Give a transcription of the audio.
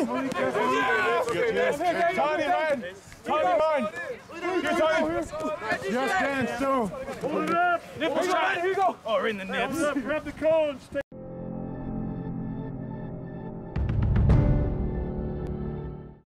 Tony, man. Tony, mine. Here, Tony. Yes, Dan, so. Hold it up. Nipple shot. Here you go. Oh, we're in the nips. Grab the cones.